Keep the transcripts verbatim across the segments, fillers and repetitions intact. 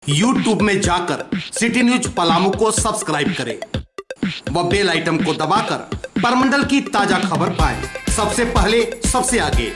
YouTube में जाकर city news Palamu को सब्सक्राइब करें व बेल आइटम को दबाकर परमंडल की ताजा खबर पाएं सबसे पहले सबसे आगे।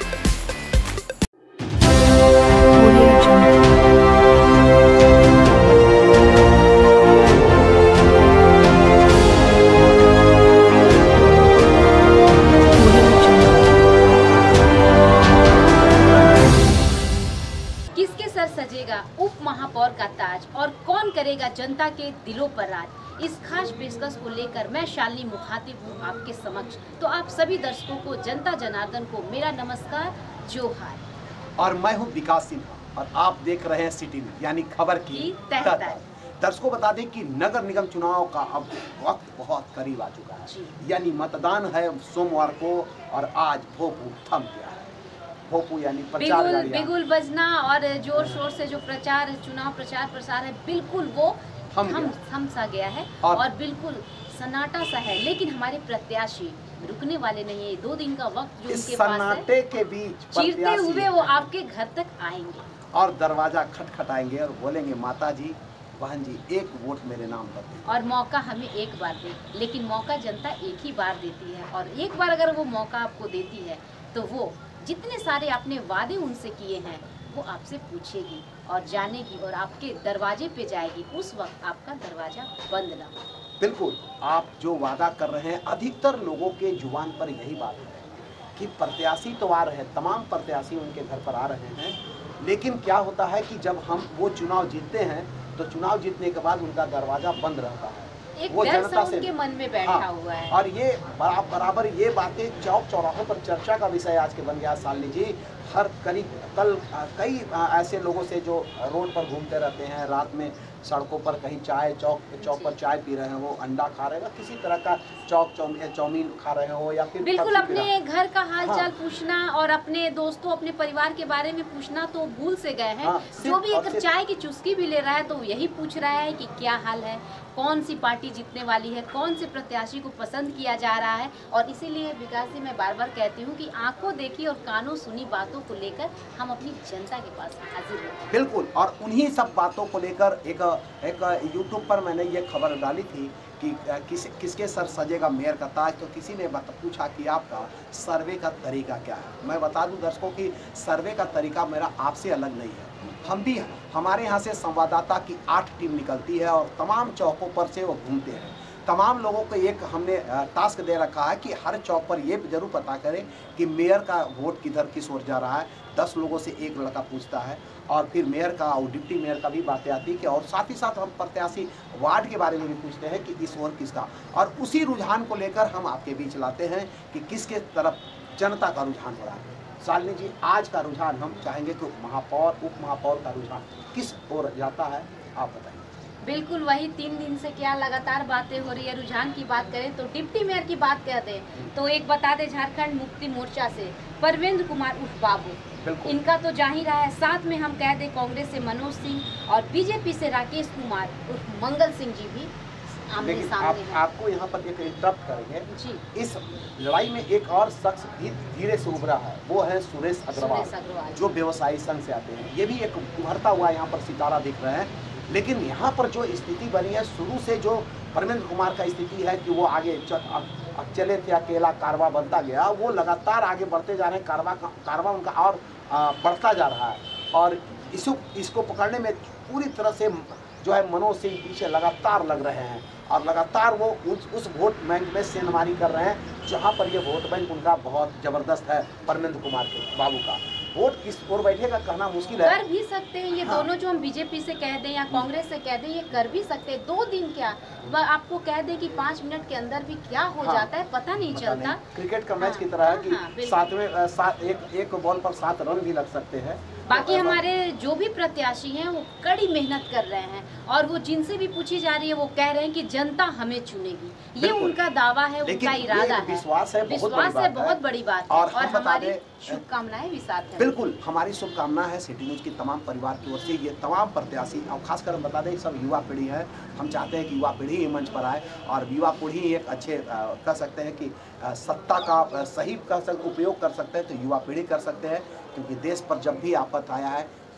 किसके सर सजेगा उप महापौर का ताज और कौन करेगा जनता के दिलों पर राज, इस खास पेशकश को लेकर मैं शालिनी मुखातिब हूँ आपके समक्ष। तो आप सभी दर्शकों को, जनता जनार्दन को मेरा नमस्कार, जोहार। और मैं हूँ विकास सिन्हा और आप देख रहे हैं सिटी न्यूज यानी खबर की तह तक। दर्शकों बता दें कि नगर निगम चुनाव का अब वक्त बहुत करीब आ चुका है, यानी मतदान है सोमवार को और आज भोपू थम गया है। भोपू यानी प्रचार बिगुल, बिगुल बजना और जोर शोर से जो प्रचार चुनाव प्रचार प्रसार है बिल्कुल वो थम थम सा गया है और, और बिल्कुल सन्नाटा सा है। लेकिन हमारे प्रत्याशी रुकने वाले नहीं है। दो दिन का वक्त जो उनके पास है, सन्नाटे के बीच चीरते हुए वो आपके घर तक आएंगे और दरवाजा खटखटाएंगे और बोलेंगे माता जी, बहन जी, एक वोट मेरे नाम पर दें। और मौका हमें एक बार दे, लेकिन मौका जनता एक ही बार देती है और एक बार अगर वो मौका आपको देती है तो वो जितने सारे आपने वादे उनसे किए हैं वो आपसे पूछेगी और जानेगी और आपके दरवाजे पे जाएगी। उस वक्त आपका दरवाजा बंद ना हो। बिल्कुल, आप जो वादा कर रहे हैं, अधिकतर लोगों के जुबान पर यही बात है कि प्रत्याशी तो आ रहे हैं, तमाम प्रत्याशी उनके घर पर आ रहे हैं, लेकिन क्या होता है कि जब हम वो चुनाव जीतते हैं तो चुनाव जीतने के बाद उनका दरवाजा बंद रहता है। एक वो डर जनता सा से उनके मन में बैठा हाँ, हुआ है। और ये बराबर बराबर ये बातें चौक चौराहों पर चर्चा का विषय आज के बन गया। शालिनी जी, हर करीब कल कई ऐसे लोगों से जो रोड पर घूमते रहते हैं, रात में सड़कों पर कहीं चाय चौक चौक पर चाय पी रहे हैं, वो अंडा खा रहे हैं, किसी तरह का चौक चाउमीन खा रहे हो या फिर बिल्कुल अपने घर का हाल चाल हाँ। पूछना और अपने दोस्तों अपने परिवार के बारे में पूछना तो भूल से गए हैं। हाँ, जो भी अगर चाय की चुस्की भी ले रहा है तो यही पूछ रहा है कि क्या हाल है, कौन सी पार्टी जीतने वाली है, कौन से प्रत्याशी को पसंद किया जा रहा है। और इसीलिए विकास जी, मैं बार बार कहती हूँ कि आंखों देखी और कानों सुनी बातों को लेकर हम अपनी जनता के पास हाजिर हैं। बिल्कुल, और उन्हीं सब बातों को लेकर एक एक यूट्यूब पर मैंने ये खबर डाली थी कि किस किसके सर सजेगा मेयर का ताज। तो किसी ने पूछा कि आपका सर्वे का तरीका क्या है। मैं बता दूं दर्शकों की सर्वे का तरीका मेरा आपसे अलग नहीं है। हम भी हमारे यहाँ से संवाददाता की आठ टीम निकलती है और तमाम चौकों पर से वो घूमते हैं। तमाम लोगों को एक हमने टास्क दे रखा है कि हर चौक पर ये जरूर पता करें कि मेयर का वोट किधर किस ओर जा रहा है। दस लोगों से एक लड़का पूछता है और फिर मेयर का और डिप्टी मेयर का भी बातें आती है कि, और साथ ही साथ हम प्रत्याशी वार्ड के बारे में भी पूछते हैं कि इस ओर किसका, और उसी रुझान को लेकर हम आपके बीच लाते हैं कि किसके तरफ जनता का रुझान हो रहा है। शालिनी जी, आज का रुझान हम चाहेंगे कि महापौर उप महापौर का रुझान किस ओर जाता है, आप बताइए। बिल्कुल वही तीन दिन से क्या लगातार बातें हो रही है। रुझान की बात करें तो डिप्टी मेयर की बात कर दें तो एक बता दें, झारखंड मुक्ति मोर्चा से परवेंद्र कुमार उर्फ बाबू, इनका तो जा ही रहा है। साथ में हम कह दें कांग्रेस से मनोज सिंह और बीजेपी से राकेश कुमार उर्फ मंगल सिंह जी भी आमने लेकिन सामने आप, हैं। आपको यहाँ पर एक इंटरप्ट करेंगे जी। इस लड़ाई में एक और शख्स भी धीरे से उभरा है, वो है सुरेश अग्रवाल, अग्रवाल जो व्यवसायी संघ से आते हैं। ये भी एक उभरता हुआ यहाँ पर सितारा दिख रहे हैं। लेकिन यहाँ पर जो स्थिति बनी है, शुरू से जो परमेंद्र कुमार का स्थिति है कि वो आगे चल, अब चले थे अकेला, कारवा बनता गया, वो लगातार आगे बढ़ते जा रहे हैं। कारवा कारवा उनका और आ, बढ़ता जा रहा है और इसको इसको पकड़ने में पूरी तरह से जो है मनोज सिंह पीछे लगातार लग रहे हैं और लगातार वो उस, उस वोट बैंक में सेंधमारी कर रहे हैं, जहाँ पर ये वोट बैंक उनका बहुत ज़बरदस्त है। परमेंद्र कुमार के बाबू का वोट किस ओर बैठेगा कहना मुश्किल है। कर भी सकते हैं ये हाँ। दोनों जो हम बीजेपी से कह दें या कांग्रेस से कह दें, ये कर भी सकते हैं। दो दिन क्या, वह आपको कह दें कि पाँच मिनट के अंदर भी क्या हो हाँ। जाता है पता नहीं पता चलता। नहीं। क्रिकेट का मैच हाँ। की तरह है कि हाँ, सातवें सात एक एक बॉल पर सात रन भी लग सकते हैं। बाकी हमारे जो भी प्रत्याशी हैं वो कड़ी मेहनत कर रहे हैं और वो जिनसे भी पूछी जा रही है वो कह रहे हैं कि जनता हमें चुनेगी। ये उनका दावा है, उनका इरादा है, विश्वास है, विश्वास है, बहुत बड़ी बात है। और, और हमारी शुभकामनाएं भी साथ हैं। बिल्कुल, हमारी शुभकामना है सिटी न्यूज की तमाम परिवार की ओर से। ये तमाम प्रत्याशी और खासकर हम बता दें सब युवा पीढ़ी है। हम चाहते हैं कि युवा पीढ़ी ही मंच पर आए और युवा पीढ़ी एक अच्छे कह सकते हैं कि सत्ता का सही का उपयोग कर सकते हैं तो युवा पीढ़ी कर सकते हैं, क्योंकि देश पर जब भी आफत आया है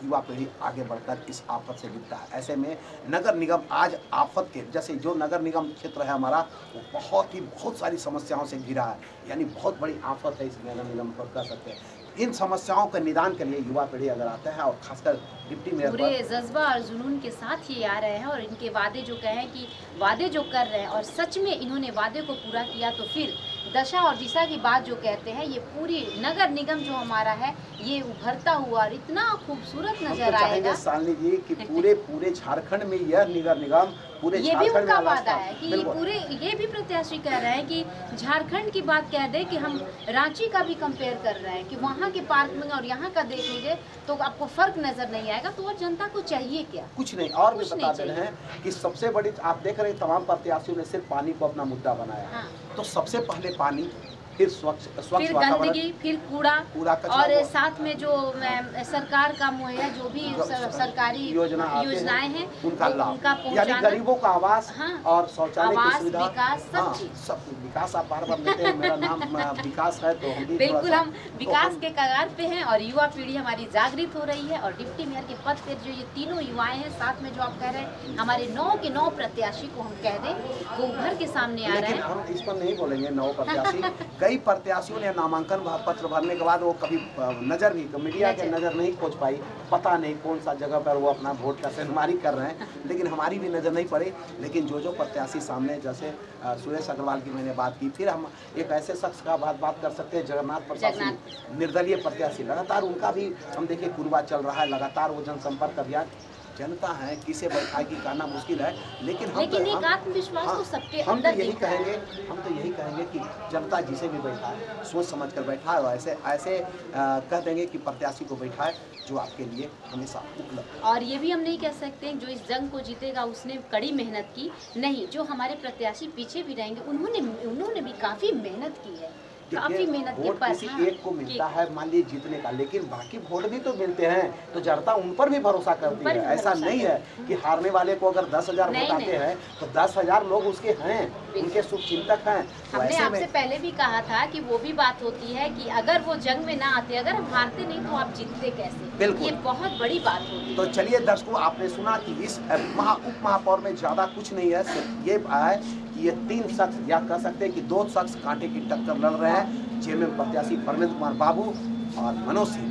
युवा पीढ़ी आगे बढ़कर इस आफत से निपटा है। ऐसे में नगर निगम आज आफत के, जैसे जो नगर निगम क्षेत्र है हमारा, वो बहुत ही बहुत सारी समस्याओं से घिरा है, यानी बहुत बड़ी आफत है इस नगर निगम पर, कह सकते हैं। इन समस्याओं के निदान के लिए युवा पीढ़ी अगर आता है और खासकर डिप्टी मेयर पूरे जज्बा और जुनून के साथ ये आ रहे हैं और इनके वादे जो कहें कि वादे जो कर रहे हैं और सच में इन्होंने वादे को पूरा किया तो फिर दशा और दिशा की बात जो कहते हैं, ये पूरी नगर निगम जो हमारा है ये उभरता हुआ और इतना खूबसूरत नजर तो आएगा। शालिनी जी कि पूरे पूरे झारखंड में यह नगर निगम पूरे ये भी उनका में वादा है कि पूरे, ये भी प्रत्याशी कह रहे हैं कि झारखंड की बात कह दे कि हम रांची का भी कंपेयर कर रहे हैं कि वहाँ के पार्क में और यहाँ का देख लीजिए तो आपको फर्क नजर नहीं आएगा। तो और जनता को चाहिए क्या? कुछ नहीं। और भी बता दे रहे हैं कि सबसे बड़ी, आप देख रहे हैं तमाम प्रत्याशियों ने सिर्फ पानी को अपना मुद्दा बनाया। हाँ। तो सबसे पहले पानी, फिर स्वच्छ स्वच्छ फिर गंदगी, फिर कूड़ा, कूड़ा और साथ में जो सरकार का मुहैया जो भी सरकारी योजना योजनाएं हैं उनका लाभ, उनका यानी गरीबों का आवास। हाँ, और शौचालय की सुविधा, विकास, सब हाँ, चीज। सब विकास आप बार बार लेते हैं। मेरा नाम विकास है तो हम भी बिल्कुल हम विकास के कगार पे हैं और युवा पीढ़ी हमारी जागृत हो रही है। और डिप्टी मेयर के पद पे जो ये तीनों युवाएं हैं, साथ में जो आप कह रहे हैं हमारे नौ के नौ प्रत्याशी को हम कह दें वो उभर के सामने आ रहे हैं। हम इस पर नहीं बोलेंगे नौ प्रत्याशी। कई प्रत्याशियों ने नामांकन पत्र भरने के बाद वो कभी नजर नहीं, मीडिया के नजर नहीं खोज पाई, पता नहीं कौन सा जगह पर वो अपना वोट का सेंधमारी कर रहे हैं, लेकिन हमारी भी नजर नहीं पड़ी। लेकिन जो जो प्रत्याशी सामने, जैसे सुरेश अग्रवाल की मैंने बात की, फिर हम एक ऐसे शख्स का बात बात कर सकते हैं जगन्नाथ प्रसाद सिंह, निर्दलीय प्रत्याशी, लगातार उनका भी हम देखिए कुरबा चल रहा है, लगातार वो जनसंपर्क अभियान। जनता है किसे बैठाएगी कहना मुश्किल है, लेकिन हम लेकिन तो, एक आत्मविश्वास हाँ, तो सबके हम तो अंदर यही कहेंगे हम तो यही कहेंगे कि जनता जिसे भी बैठाए सोच समझ कर बैठाए और ऐसे ऐसे आ, कह देंगे कि प्रत्याशी को बैठाए जो आपके लिए हमेशा उपलब्ध। और ये भी हम नहीं कह सकते हैं जो इस जंग को जीतेगा उसने कड़ी मेहनत की, नहीं, जो हमारे प्रत्याशी पीछे भी रहेंगे उन्होंने उन्होंने भी काफी मेहनत की है, काफी मेहनत के वोट किसी एक को मिलता है मान लीजिए जीतने का, लेकिन बाकी वोट भी तो मिलते हैं, तो जनता उन पर भी भरोसा करती है। ऐसा नहीं है कि हारने वाले को अगर दस हजार वोट आते हैं तो दस हजार लोग उसके हैं, उनके शुभ चिंतक हैं। हमने आपसे पहले भी कहा था कि वो भी बात होती है कि अगर वो जंग में ना आते, अगर हम हारते नहीं तो आप जीतते कैसे? बिल्कुल, ये बहुत बड़ी बात होती है। तो चलिए दर्शकों, आपने सुना कि इस महा उप महापौर में ज्यादा कुछ नहीं है, सिर्फ ये है कि ये तीन शख्स, या कह सकते हैं कि दो शख्स कांटे की टक्कर लड़ रहे हैं। जेएमएम प्रत्याशी परमेंद्र कुमार बाबू और मनोज सिंह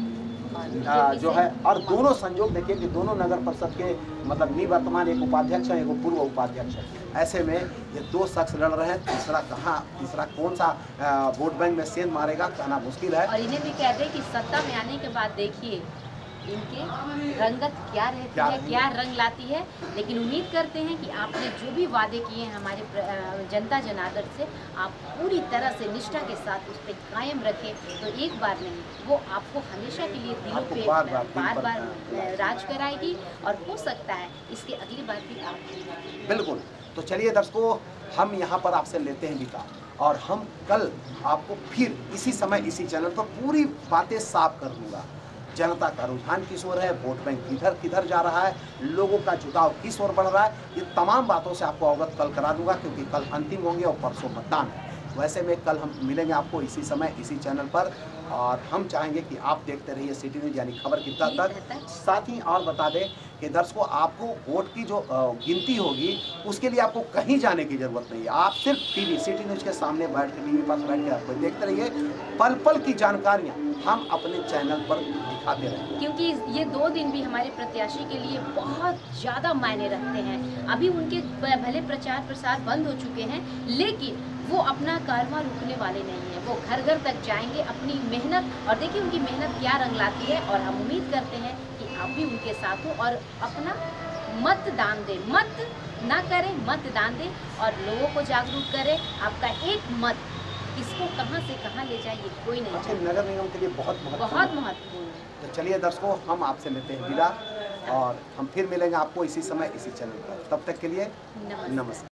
जो है, और दोनों संजोग देखिए कि दोनों नगर परिषद के मतलब निवर्तमान एक उपाध्यक्ष है, एक पूर्व उपाध्यक्ष है। ऐसे में ये दो शख्स लड़ रहे हैं, तीसरा कहाँ, तीसरा कौन सा वोट बैंक में सेंध मारेगा कहना मुश्किल है। और इन्हें भी कहते हैं कि सत्ता में आने के बाद देखिए इनके रंगत क्या रहती क्या है, क्या रंग लाती है। लेकिन उम्मीद करते हैं कि आपने जो भी वादे किए हैं हमारे जनता जनार्दन से, आप पूरी तरह से निष्ठा के साथ उस पर कायम रखें, तो एक बार नहीं, वो आपको हमेशा के लिए दिलों पे बार बार, बार, बार राज कराएगी और हो सकता है इसके अगली बार भी आप। बिल्कुल। तो चलिए दर्शकों, हम यहाँ पर आपसे लेते हैं विदा, और हम कल आपको फिर इसी समय इसी चैनल पर पूरी बातें साफ कर दूंगा। जनता का रुझान किस ओर है, वोट बैंक किधर किधर जा रहा है, लोगों का झुकाव किस ओर बढ़ रहा है, ये तमाम बातों से आपको अवगत कल करा दूंगा, क्योंकि कल अंतिम होंगे और परसों मतदान है। वैसे में कल हम मिलेंगे आपको इसी समय इसी चैनल पर, और हम चाहेंगे कि आप देखते रहिए सिटी न्यूज यानी खबर की तक। साथ ही और बता दें कि दर्शकों, आपको वोट की जो गिनती होगी उसके लिए आपको कहीं जाने की जरूरत नहीं है, आप सिर्फ टीवी सिटी न्यूज के सामने बैठ के टीवी पास बैठ के आपको देखते रहिए। पल पल की जानकारियाँ हम अपने चैनल पर दिखाते रहेंगे, क्योंकि ये दो दिन भी हमारे प्रत्याशी के लिए बहुत ज़्यादा मायने रखते हैं। अभी उनके भले प्रचार प्रसार बंद हो चुके हैं, लेकिन वो अपना कारवां रुकने वाले नहीं है, वो घर घर तक जाएंगे अपनी मेहनत, और देखिए उनकी मेहनत क्या रंग लाती है। और हम उम्मीद करते हैं कि आप भी उनके साथ हो और अपना मतदान दें, मत ना करें, मतदान दें और लोगों को जागरूक करें। आपका एक मत किसको कहां से कहां ले जाए ये कोई नहीं जानता। नगर निगम के लिए बहुत बहुत महत्वपूर्ण है। तो चलिए दर्शकों, हम आपसे लेते हैं विदा, और हम फिर मिलेंगे आपको इसी समय इसी चैनल पर। तब तक के लिए नमस्कार।